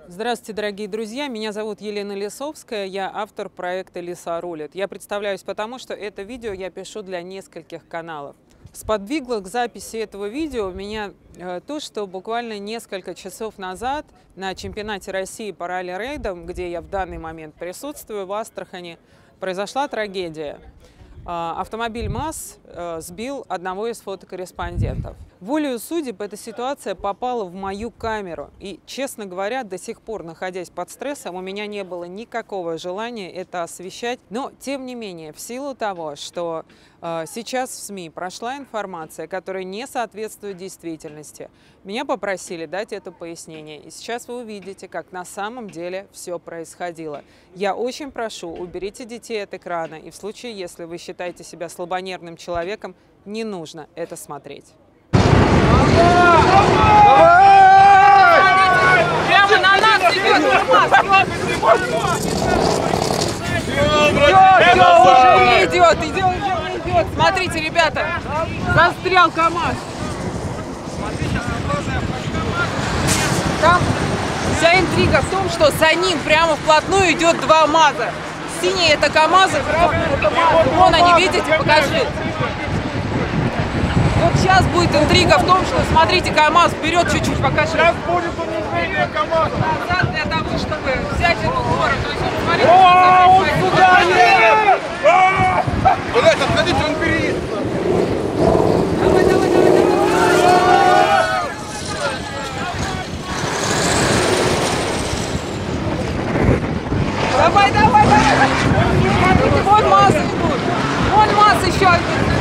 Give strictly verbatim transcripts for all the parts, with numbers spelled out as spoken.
Здравствуйте, дорогие друзья! Меня зовут Елена Лисовская, я автор проекта «Лиса рулит». Я представляюсь потому, что это видео я пишу для нескольких каналов. Сподвигло к записи этого видео меня э, то, что буквально несколько часов назад на чемпионате России по ралли-рейдам, где я в данный момент присутствую, в Астрахани, произошла трагедия. Э, автомобиль МАЗ э, сбил одного из фотокорреспондентов. Волею судеб эта ситуация попала в мою камеру. И, честно говоря, до сих пор, находясь под стрессом, у меня не было никакого желания это освещать. Но, тем не менее, в силу того, что э, сейчас в СМИ прошла информация, которая не соответствует действительности, меня попросили дать это пояснение. И сейчас вы увидите, как на самом деле все происходило. Я очень прошу, уберите детей от экрана. И в случае, если вы считаете себя слабонервным человеком, не нужно это смотреть. Прямо на нас идет КамАЗ! Уже не идет, идет, уже не идет. Смотрите, ребята, застрял КамАЗ. Там вся интрига в том, что за ним прямо вплотную идет два МАЗа. Синий это КамАЗ, красный это МАЗ. Вон они, видите, покажи. Вот сейчас будет интрига в том, что, смотрите, КамАЗ вперед чуть-чуть покажи. Сейчас будет унижение КамАЗа. Назад для того, чтобы взять эту гору. То есть, вот, смотрите, О, он он сюда едет! Блять, отходите, он переедет. Давай, давай, давай, давай, давай! Давай, давай, давай! Смотрите, вон МАЗ идут! Вон МАЗ еще один!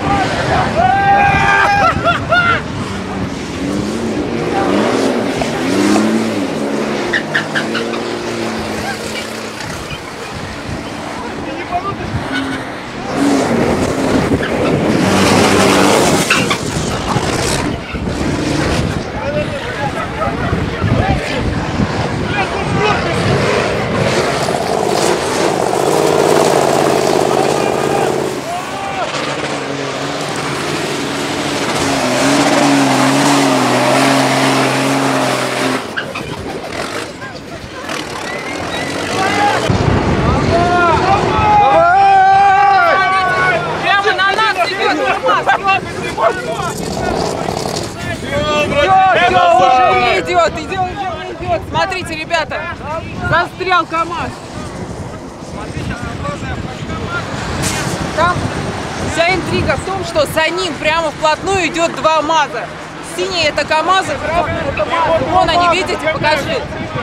Уже не идет, идет, уже не идет. Смотрите, ребята, застрял КамАЗ. Там вся интрига в том, что за ним прямо вплотную идет два МАЗа. Синий это КамАЗ, красный это МАЗ. Вон они, видите, покажи.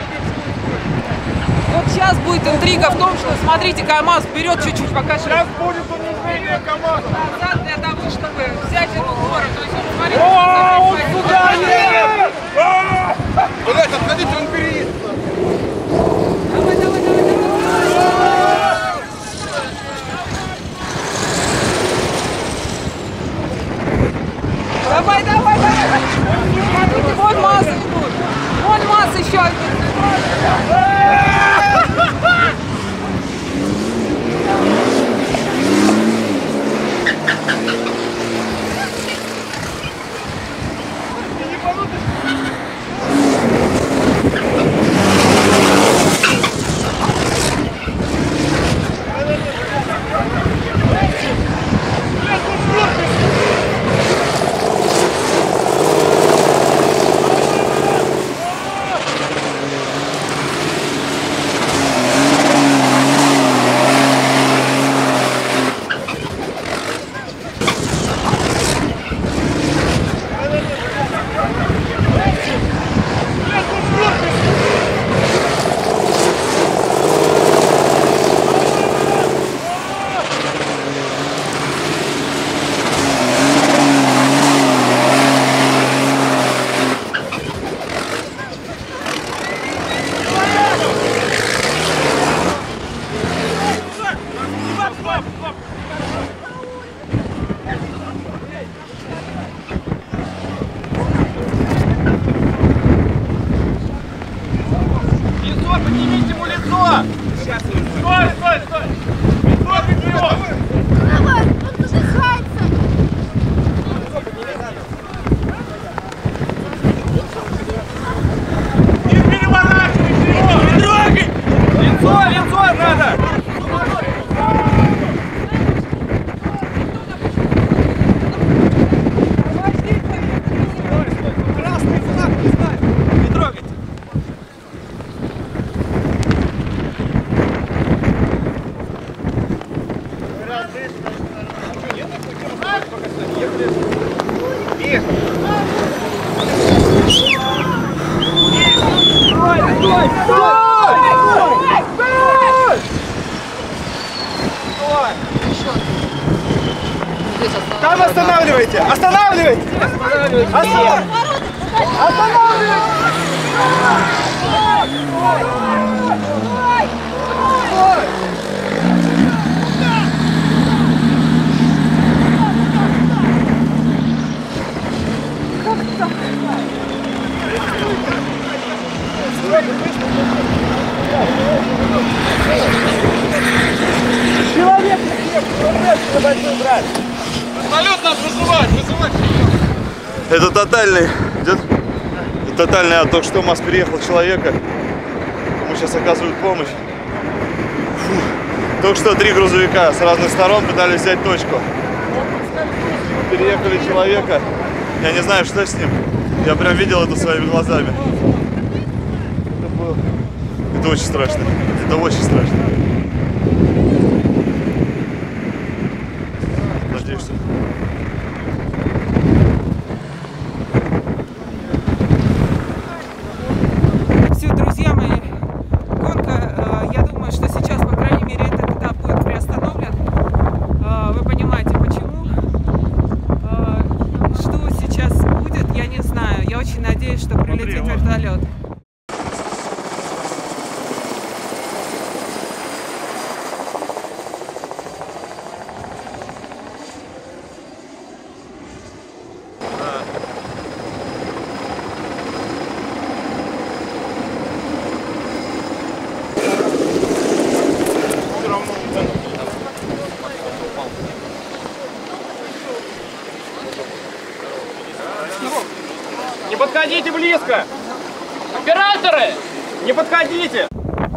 Вот сейчас будет интрига в том, что, смотрите, КамАЗ вперед чуть-чуть покажи. Сейчас будет унижение КамАза. Назад для того, чтобы взять эту гору. То есть, вот, смотрите, О, он сюда едет! Блять, отходите, он переедет. Давай, давай, давай, давай! Давай, давай, давай! Смотрите, вон МАЗ идут! Вон МАЗ еще один! Не переворачивайте его! Там останавливайте! Останавливайте! Останавливайте! Человек, большой брат! Вертолет нас вызывает, вызывает! Это тотальный, идет тотальный, а только что МАЗ переехал человека, ему сейчас оказывают помощь. Фу. Только что три грузовика с разных сторон пытались взять точку. Переехали человека, я не знаю, что с ним, я прям видел это своими глазами. Это, было... это очень страшно, это очень страшно. Надеюсь, что... Надеюсь, что прилетит вертолет. Не подходите близко! Операторы! Не подходите!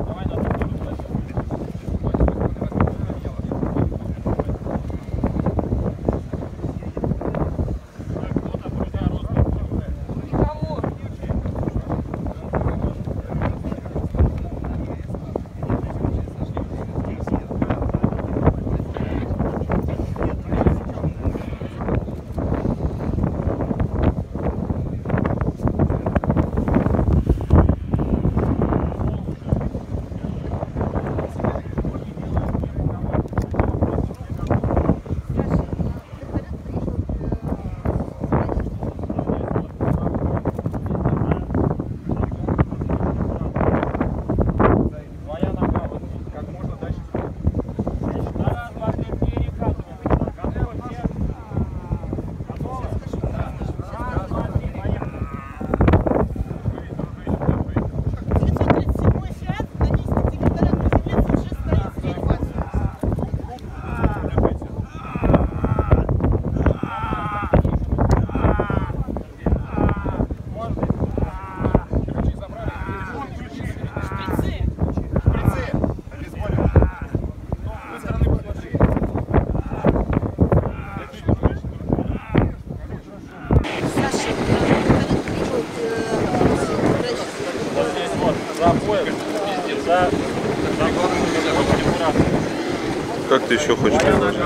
Как ты еще хочешь?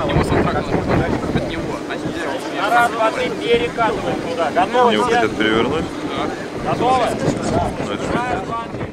Раз, два, три, перекатываем туда. Готовы? Его хотят перевернуть? Готовы? Ну, это